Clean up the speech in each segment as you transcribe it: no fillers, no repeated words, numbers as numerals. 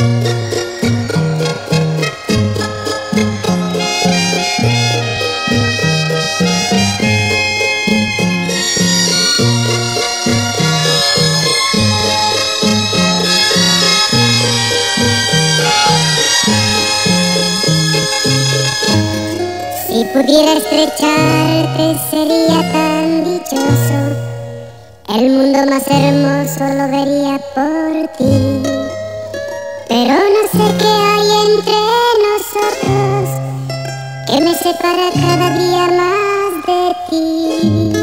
Si pudiera estrecharte sería tan dichoso, el mundo más hermoso lo vería por ti. Pero no sé qué hay entre nosotros que me separa cada día más de ti.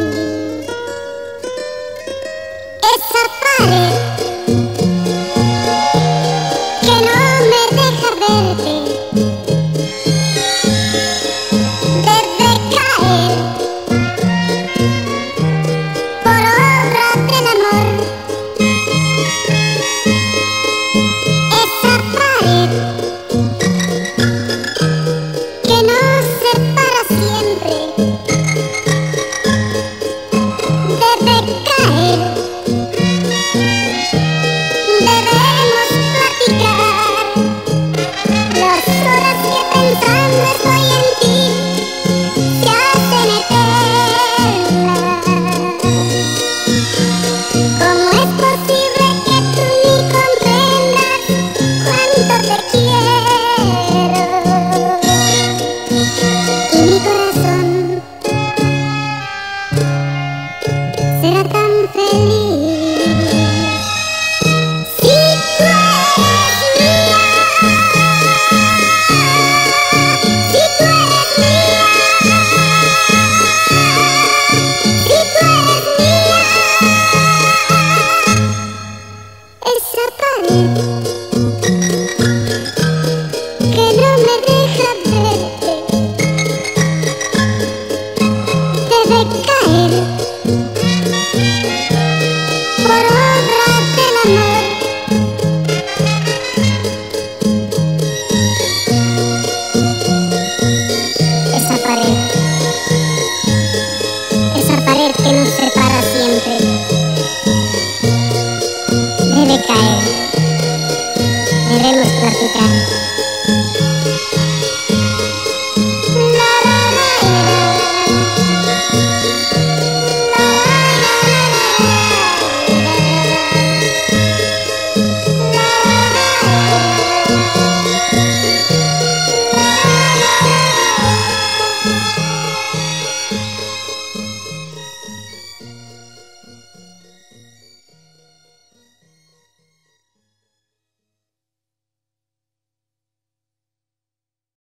Esa pared que no me deja verte debe caer por obra del amor. Esa pared que nos separa siempre debe caer. Debemos platicar las horas que pensando estoy en ti se hacen eternas. ¿Cómo es posible que tú ni comprendas cuánto te quiero? Y mi corazón será tan feliz si tú eres mía, si tú eres mía, si tú eres mía. Esa pared que no me deja verte debe caer por obra del amor. Esa pared que nos separa siempre debe caer. Debemos platicar